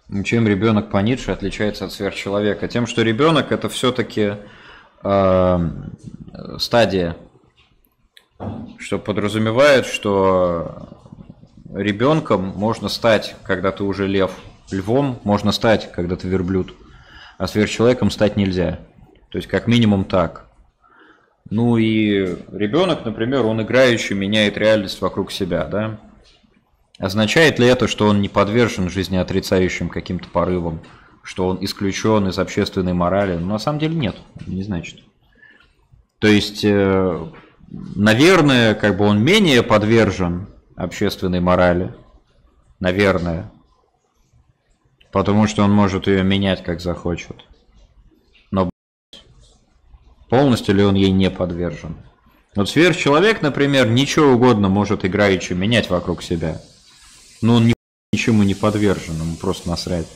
Чем ребенок по Ницше отличается от сверхчеловека? Тем, что ребенок это все-таки стадия, что подразумевает, что ребенком можно стать, когда ты уже лев, львом можно стать, когда ты верблюд, а сверхчеловеком стать нельзя. То есть как минимум так. Ну и ребенок, например, он играючи меняет реальность вокруг себя, да? Означает ли это, что он не подвержен жизнеотрицающим каким-то порывам, что он исключен из общественной морали? Ну, на самом деле нет, не значит. То есть, наверное, как бы он менее подвержен общественной морали, наверное, потому что он может ее менять, как захочет. Но полностью ли он ей не подвержен? Вот сверхчеловек, например, ничего угодно может играючи менять вокруг себя. Но он ничему не подвержен, ему просто насрать.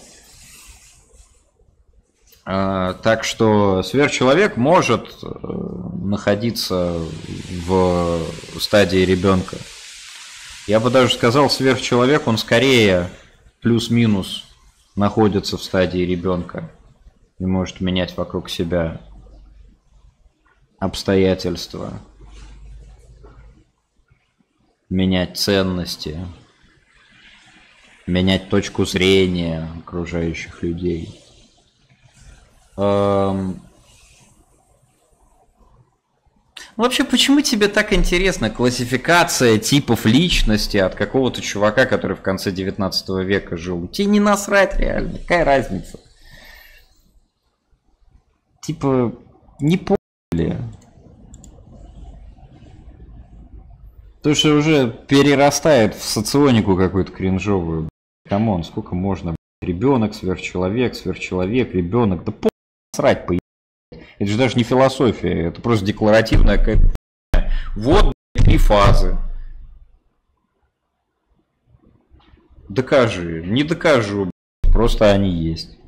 Так что сверхчеловек может находиться в стадии ребенка. Я бы даже сказал, сверхчеловек, он скорее плюс-минус находится в стадии ребенка и может менять вокруг себя обстоятельства, менять ценности, менять точку зрения окружающих людей. Вообще, почему тебе так интересна классификация типов личности от какого-то чувака, который в конце 19 века жил? Тебе не насрать реально, какая разница? Типа, не поняли. То, что уже перерастает в соционику какую-то кринжовую. Камон, сколько можно? Ребенок, сверхчеловек, ребенок. Да насрать по. Это же даже не философия, это просто декларативная какая-то. Вот 3 фазы. Докажи. Не докажу, просто они есть.